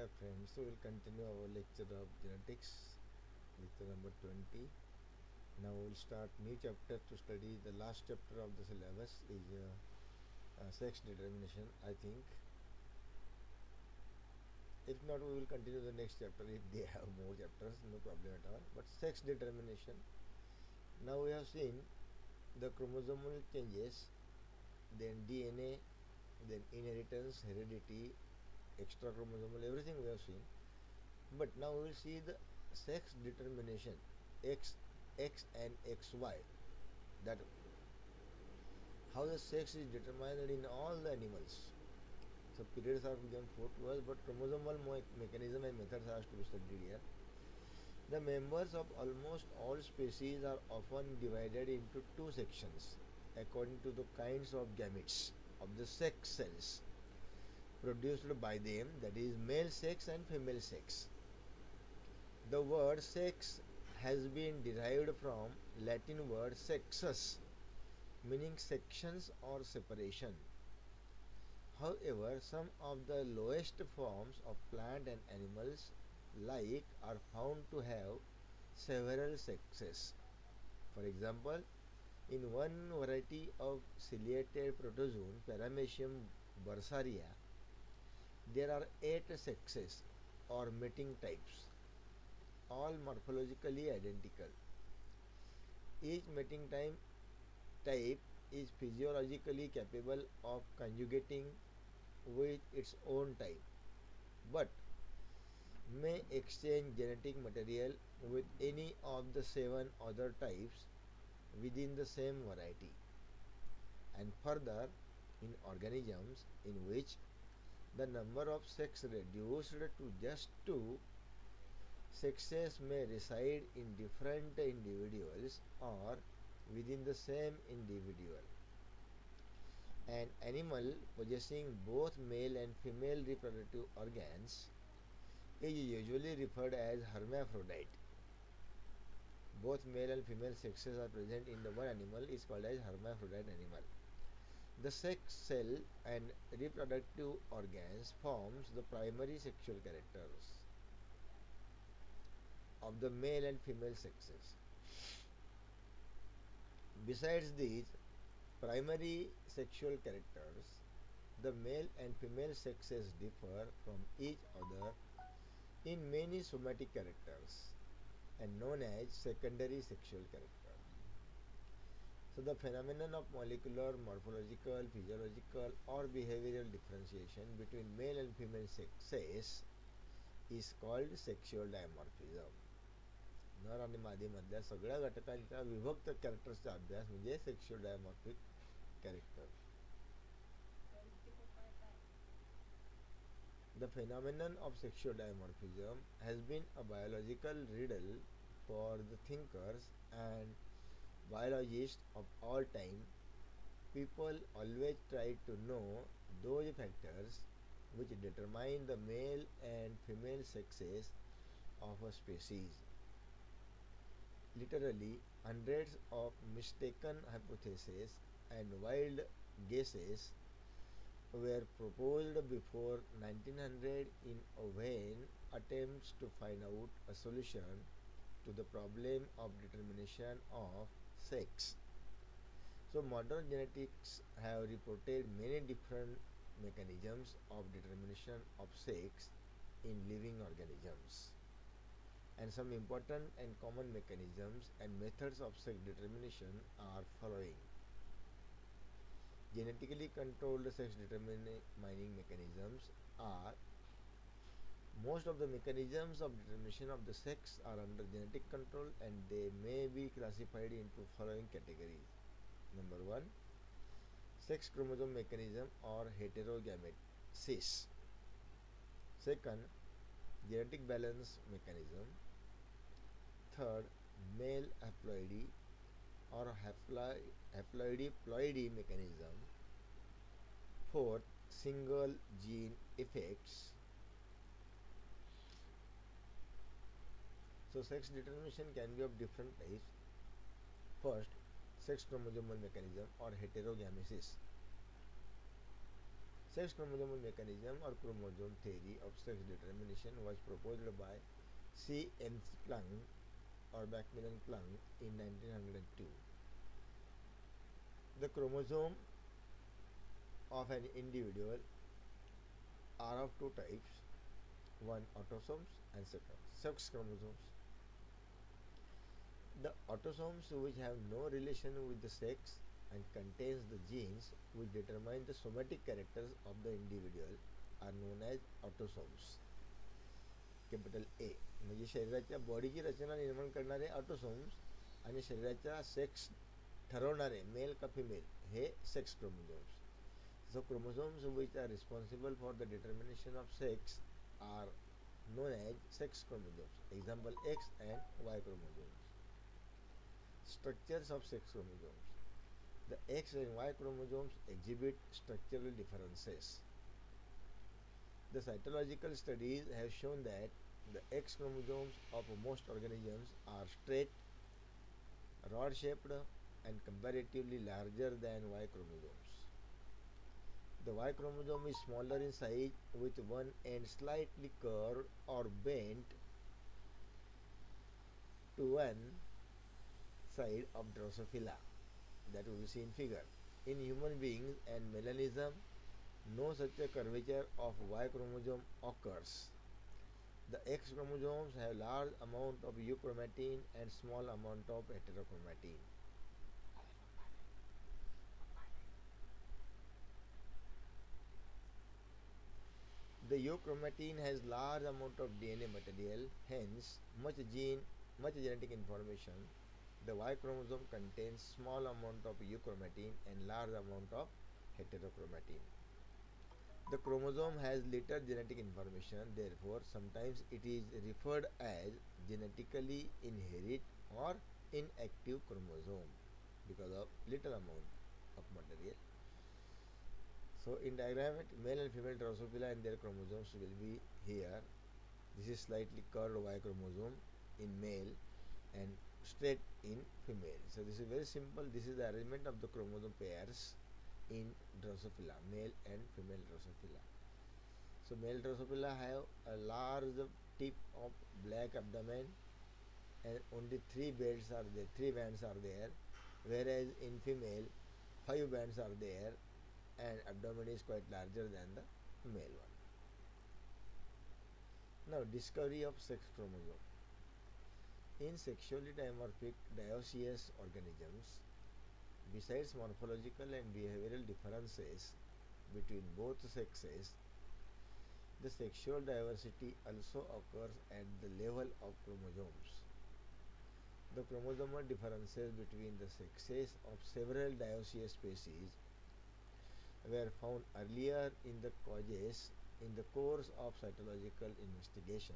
Namaskar friends. So we'll continue our lecture of genetics, lecture number 20. Now we'll start new chapter to study. The last chapter of the syllabus is sex determination, I think. If not, we will continue the next chapter if they have more chapters, no problem at all. But sex determination. Now we have seen the chromosomal changes, then DNA, then inheritance, heredity, extra chromosomal, everything we have seen. But now we will see the sex determination, X and XY, that how the sex is determined in all the animals. So periods are given 4 to us, but chromosomal mechanism and methods are to be studied here. The members of almost all species are often divided into two sections according to the kinds of gametes of the sex cells produced by them, that is male sex and female sex. The word sex has been derived from Latin word sexus, meaning sections or separation. However, some of the lowest forms of plant and animals like are found to have several sexes. For example, in one variety of ciliated protozoon, Paramecium bursaria, there are 8 sexes or mating types, all morphologically identical. Each mating type is physiologically capable of conjugating with its own type, but may exchange genetic material with any of the 7 other types within the same variety. And further, in organisms in which the number of sexes reduced to just 2, sexes may reside in different individuals or within the same individual. An animal possessing both male and female reproductive organs is usually referred as hermaphrodite. Both male and female sexes are present in the one animal is called as hermaphrodite animal. The sex cell and reproductive organs forms the primary sexual characters of the male and female sexes. Besides these primary sexual characters, the male and female sexes differ from each other in many somatic characters and known as secondary sexual characters. So the phenomenon of molecular, morphological, physiological or behavioral differentiation between male and female sexes is called sexual dimorphism. नर आणि मादीमधल्या सगळ्या घटकांच्या विभक्त कॅरेक्टर्सचा अभ्यास म्हणजे sexual dimorphic character. The phenomenon of sexual dimorphism has been a biological riddle for the thinkers and biologists of all time. People always try to know those factors which determine the male and female sexes of a species. Literally, hundreds of mistaken hypotheses and wild guesses were proposed before 1900 in a vain attempts to find out a solution to the problem of determination of sex. So modern genetics have reported many different mechanisms of determination of sex in living organisms. And some important and common mechanisms and methods of sex determination are following. Genetically controlled sex determining mechanisms are most of the mechanisms of determination of the sex are under genetic control and they may be classified into following categories. Number 1, sex chromosome mechanism or heterogametes. Second, genetic balance mechanism. Third, male haploidy or haploidy-ploidy mechanism. Fourth, single gene effects. So sex determination can be of different types. First, sex chromosomal mechanism or heterogamesis. Sex chromosomal mechanism or chromosome theory of sex determination was proposed by C. M. Klung or Macmillan Klung in 1902. The chromosome of an individual are of two types, one autosomes and second sex chromosomes. The autosomes which have no relation with the sex and contains the genes which determine the somatic characters of the individual are known as autosomes. Capital A म्हणजे शरीराच्या बॉडीची रचना निर्माण करणारे autosomes आणि शरीराचा sex ठरवणारे male का female हे sex chromosomes. So chromosomes which are responsible for the determination of sex are known as sex chromosomes. Example X and Y chromosomes. Structures of sex chromosomes. The X and Y chromosomes exhibit structural differences. The cytological studies have shown that the X chromosomes of most organisms are straight, rod-shaped, and comparatively larger than Y chromosomes. The Y chromosome is smaller in size with one end slightly curved or bent to one side of Drosophila that we see in figure. In human beings and melanism, no such a curvature of Y chromosome occurs. The X chromosomes have large amount of euchromatin and small amount of heterochromatin. The euchromatin has large amount of DNA material, hence much genetic information. The Y chromosome contains small amount of euchromatin and large amount of heterochromatin. The chromosome has little genetic information, therefore sometimes it is referred as genetically inherit or inactive chromosome because of little amount of material. So in diagram, male and female Drosophila and their chromosomes will be here. This is slightly curved Y chromosome in male and straight in female. So this is very simple. This is the arrangement of the chromosome pairs in Drosophila, male and female Drosophila. So male Drosophila have a large tip of black abdomen and only three bands are there, whereas in female 5 bands are there and abdomen is quite larger than the male one. Now discovery of sex chromosome. In sexually dimorphic dioecious organisms, besides morphological and behavioral differences between both sexes, the sexual diversity also occurs at the level of chromosomes. The chromosomal differences between the sexes of several dioecious species were found earlier in the course of cytological investigation.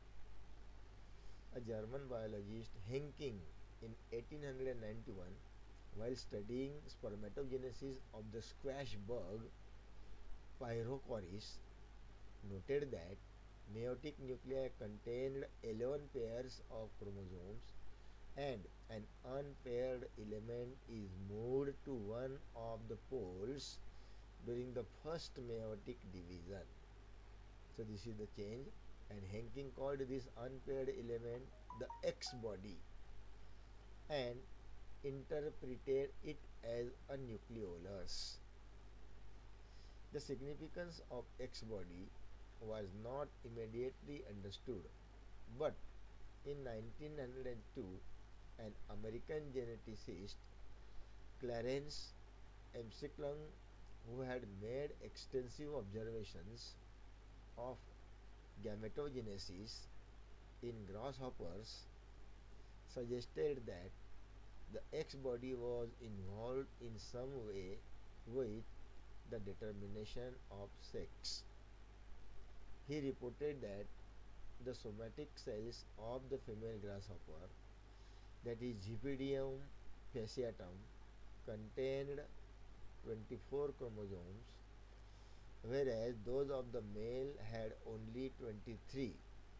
A German biologist, Henking, in 1891, while studying spermatogenesis of the squash bug Pyrrhocoris, noted that meiotic nuclei contained 11 pairs of chromosomes and an unpaired element is moved to one of the poles during the first meiotic division. So this is the change, and Henking called this unpaired element the X body and interpreted it as a nucleolus. The significance of X body was not immediately understood, but in 1902 an American geneticist, Clarence McClung, who had made extensive observations of gametogenesis in grasshoppers, suggested that the X body was involved in some way with the determination of sex. He reported that the somatic cells of the female grasshopper, that is Giphidium fasciatum, contained 24 chromosomes, whereas those of the male had only 23.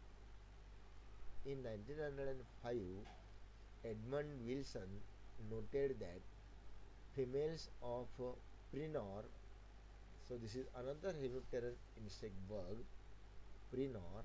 In 1905, Edmund Wilson noted that females of Prinor So this is another hemipteran insect bug, Prenor,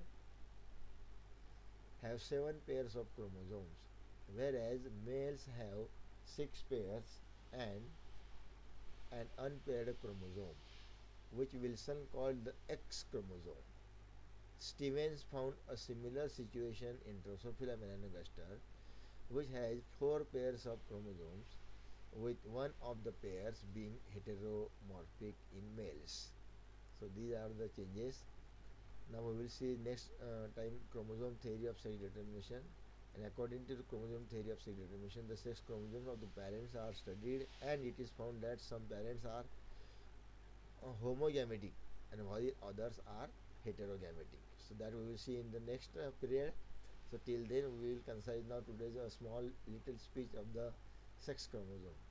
have 7 pairs of chromosomes, whereas males have 6 pairs and an unpaired chromosome, which Wilson called the X chromosome. Stevens found a similar situation in Drosophila melanogaster, which has 4 pairs of chromosomes, with one of the pairs being heteromorphic in males. So these are the changes. Now we will see next time chromosome theory of sex determination. And according to the chromosome theory of sex determination, the sex chromosomes of the parents are studied, and it is found that some parents are homogametic and while others are heterogametic. So that we will see in the next period. So till then we will concise now today's a small little speech of the sex chromosome.